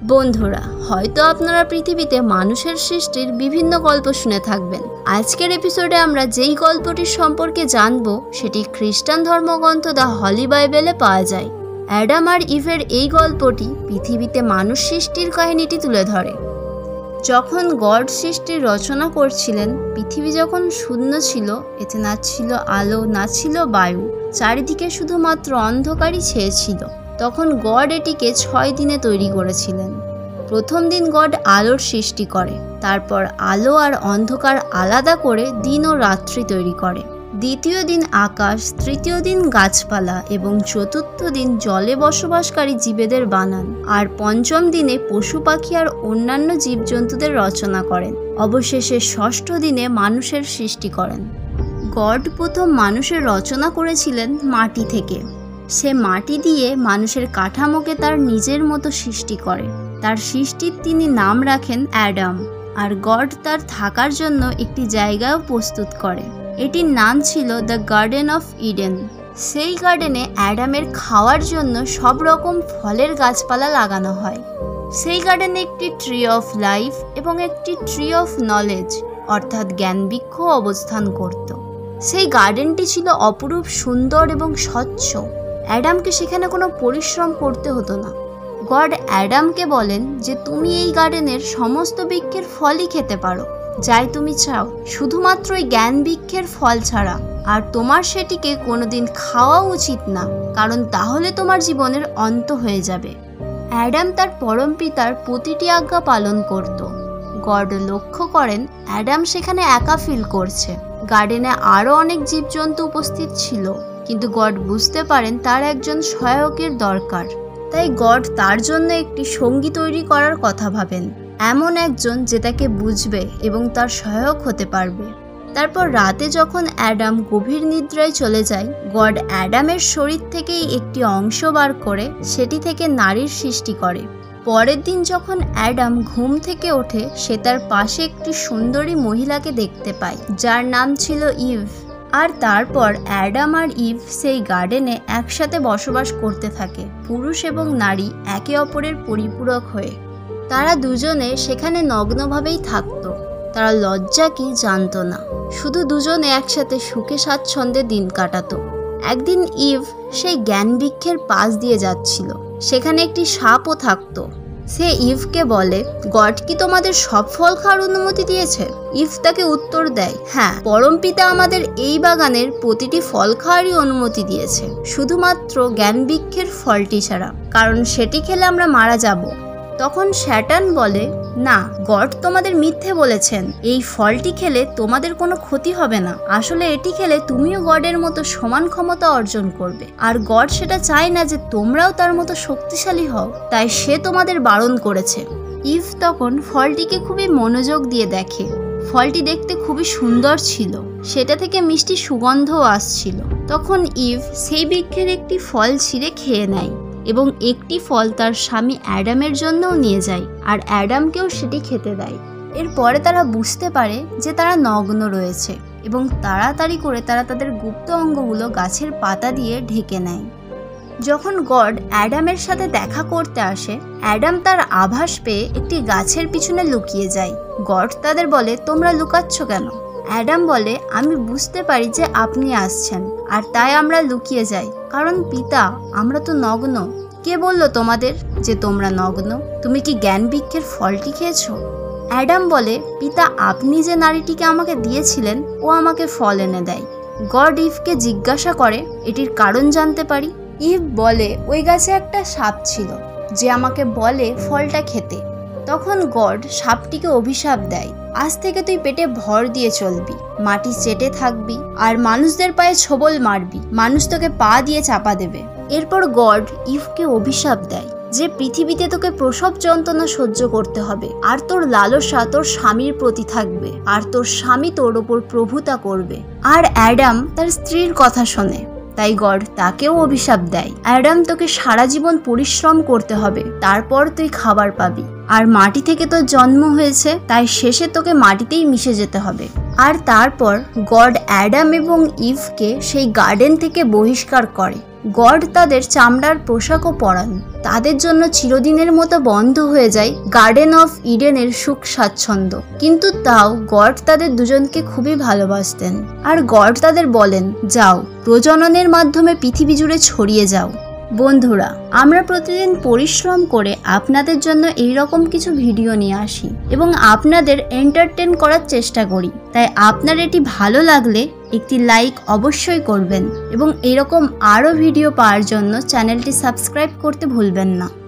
বন্ধুরা, হয়তো আপনারা পৃথিবীতে মানুষের সৃষ্টির বিভিন্ন গল্প শুনে থাকবেন। আজকের এপিসোডে আমরা যেই গল্পটির সম্পর্কে জানব সেটি খ্রিস্টান ধর্মগ্রন্থ দ্য হলি বাইবেলে পাওয়া যায়। অ্যাডাম আর ইভের এই গল্পটি পৃথিবীতে মানুষ সৃষ্টির কাহিনীটি তুলে ধরে। যখন গড সৃষ্টির রচনা করছিলেন, পৃথিবী যখন শূন্য ছিল, এতে না ছিল আলো, না ছিল বায়ু, চারিদিকে শুধুমাত্র অন্ধকারই ছেয়েছিল। তখন গড এটিকে 6 দিনে তৈরি করেছিলেন। প্রথম দিন গড আলোর সৃষ্টি করে, তারপর আলো আর অন্ধকার আলাদা করে দিন ও রাত্রি তৈরি করে। দ্বিতীয় দিন আকাশ, তৃতীয় দিন গাছপালা এবং চতুর্থ দিন জলে বসবাসকারী জীবেদের বানান, আর পঞ্চম দিনে পশু পাখি আর অন্যান্য জীবজন্তুদের রচনা করেন। অবশেষে ষষ্ঠ দিনে মানুষের সৃষ্টি করেন। গড প্রথম মানুষের রচনা করেছিলেন মাটি থেকে। সে মাটি দিয়ে মানুষের কাঠামোকে তার নিজের মতো সৃষ্টি করে। তার সৃষ্টির তিনি নাম রাখেন অ্যাডাম, আর গড তার থাকার জন্য একটি জায়গাও প্রস্তুত করে। এটির নাম ছিল দ্য গার্ডেন অফ ইডেন। সেই গার্ডেনে অ্যাডামের খাওয়ার জন্য সব রকম ফলের গাছপালা লাগানো হয়। সেই গার্ডেনে একটি ট্রি অফ লাইফ এবং একটি ট্রি অফ নলেজ অর্থাৎ জ্ঞানবৃক্ষ অবস্থান করত। সেই গার্ডেনটি ছিল অপরূপ সুন্দর এবং স্বচ্ছ। অ্যাডামকে সেখানে কোনো পরিশ্রম করতে হতো না। গড অ্যাডামকে বলেন যে তুমি এই গার্ডেনের সমস্ত বৃক্ষের ফলই খেতে পারো, যাই তুমি চাও, শুধুমাত্র এই জ্ঞান বৃক্ষের ফল ছাড়া। আর তোমার সেটিকে কোনোদিন খাওয়া উচিত না, কারণ তাহলে তোমার জীবনের অন্ত হয়ে যাবে। অ্যাডাম তার পরম পিতার প্রতিটি আজ্ঞা পালন করত। গড লক্ষ্য করেন অ্যাডাম সেখানে একা ফিল করছে। গার্ডেনে আরও অনেক জীবজন্তু উপস্থিত ছিল, কিন্তু গড বুঝতে পারেন তার একজন সহায়কের দরকার। তাই গড তার জন্য একটি সঙ্গী তৈরি করার কথা ভাবেন, এমন একজন যে তাকে বুঝবে এবং তার সহায়ক হতে পারবে। তারপর রাতে যখন অ্যাডাম গভীর নিদ্রায় চলে যায়, গড অ্যাডামের শরীর থেকেই একটি অংশ বার করে সেটি থেকে নারীর সৃষ্টি করে। পরের দিন যখন অ্যাডাম ঘুম থেকে ওঠে, সে তার পাশে একটি সুন্দরী মহিলাকে দেখতে পায়, যার নাম ছিল ইভ। আর তারপর অ্যাডাম আর ইভ সেই গার্ডেনে একসাথে বসবাস করতে থাকে, পুরুষ এবং নারী একে অপরের পরিপূরক হয়ে। তারা দুজনে সেখানে নগ্নভাবেই থাকতো। তারা লজ্জা কি জানতো না, শুধু দুজনে একসাথে সুখে স্বাচ্ছন্দ্যে দিন কাটাতো। একদিন ইভ সেই জ্ঞান বৃক্ষের পাশ দিয়ে যাচ্ছিল। সেখানে একটি সাপও থাকতো। সে ইভকে বলে, গড কি তোমাদের সব ফল খাওয়ার অনুমতি দিয়েছে? ইভ তাকে উত্তর দেয়, হ্যাঁ, পরমপিতা আমাদের এই বাগানের প্রতিটি ফল খাওয়ারই অনুমতি দিয়েছে, শুধুমাত্র জ্ঞান বৃক্ষের ফলটি ছাড়া, কারণ সেটি খেলে আমরা মারা যাব। তখন শয়তান বলে, না, গড তোমাদের মিথ্যে বলেছেন, এই ফলটি খেলে তোমাদের কোনো ক্ষতি হবে না। আসলে এটি খেলে তুমিও গডের মতো সমান ক্ষমতা অর্জন করবে, আর গড সেটা চায় না যে তোমরাও তার মতো শক্তিশালী হও, তাই সে তোমাদের বারণ করেছে। ইভ তখন ফলটিকে খুবই মনোযোগ দিয়ে দেখে। ফলটি দেখতে খুবই সুন্দর ছিল, সেটা থেকে মিষ্টি সুগন্ধও আসছিল। তখন ইভ সেই বৃক্ষের একটি ফল ছিঁড়ে খেয়ে নেয় এবং একটি ফল তার স্বামী অ্যাডামের জন্যও নিয়ে যায়, আর অ্যাডামকেও সেটি খেতে দেয়। এরপরে তারা বুঝতে পারে যে তারা নগ্ন রয়েছে এবং তাড়াতাড়ি করে তারা তাদের গুপ্ত অঙ্গগুলো গাছের পাতা দিয়ে ঢেকে নেয়। যখন গড অ্যাডামের সাথে দেখা করতে আসে, অ্যাডাম তার আভাস পেয়ে একটি গাছের পিছনে লুকিয়ে যায়। গড তাদের বলে, তোমরা লুকাচ্ছ কেন? অ্যাডাম বলে, আমি বুঝতে পারি যে আপনি আসছেন, আর তাই আমরা লুকিয়ে যাই, কারণ পিতা, আমরা তো নগ্ন। কে বলল তোমাদের যে তোমরা নগ্ন? তুমি কি জ্ঞান বৃক্ষের ফলটি খেয়েছো? অ্যাডাম বলে, পিতা, আপনি যে নারীটিকে আমাকে দিয়েছিলেন, ও আমাকে ফল এনে দেয়। গড ইভকে জিজ্ঞাসা করে, এটির কারণ জানতে পারি? ইভ বলে, ওই গাছে একটা সাপ ছিল যে আমাকে বলে ফলটা খেতে। তখন গড সাপটিকে অভিশাপ দেয়, আজ থেকে তুই পেটে ভর দিয়ে চলবি, মাটি চেটে থাকবি, আর মানুষদের পায়ে ছোবল মারবি, মানুষ তোকে পা দিয়ে চাপা দেবে। এরপর গড ইভকে অভিশাপ দেয় যে পৃথিবীতে তোকে প্রসব যন্ত্রণা সহ্য করতে হবে, আর তোর লালসা তোর স্বামীর প্রতি থাকবে, আর তোর স্বামী তোর ওপর প্রভুতা করবে। আর অ্যাডাম তার স্ত্রীর কথা শোনে, তাই গড তাকেও অভিশাপ দেয়, অ্যাডাম, তোকে সারা জীবন পরিশ্রম করতে হবে, তারপর তুই খাবার পাবি, আর মাটি থেকে তোর জন্ম হয়েছে, তাই শেষে তোকে মাটিতেই মিশে যেতে হবে। আর তারপর গড অ্যাডাম এবং ইভকে সেই গার্ডেন থেকে বহিষ্কার করে। গড তাদের চামড়ার পোশাকও পরান। তাদের জন্য চিরদিনের মতো বন্ধ হয়ে যায় গার্ডেন অফ ইডেনের সুখ স্বাচ্ছন্দ্য। কিন্তু তাও গড তাদের দুজনকে খুবই ভালোবাসতেন। আর গড তাদের বলেন, যাও, প্রজননের মাধ্যমে পৃথিবী জুড়ে ছড়িয়ে যাও। বন্ধুরা, আমরা প্রতিদিন পরিশ্রম করে আপনাদের জন্য এই রকম কিছু ভিডিও নিয়ে আসি এবং আপনাদের এন্টারটেন করার চেষ্টা করি। তাই আপনার এটি ভালো লাগলে একটি লাইক অবশ্যই করবেন এবং এরকম আরও ভিডিও পাওয়ার জন্য চ্যানেলটি সাবস্ক্রাইব করতে ভুলবেন না।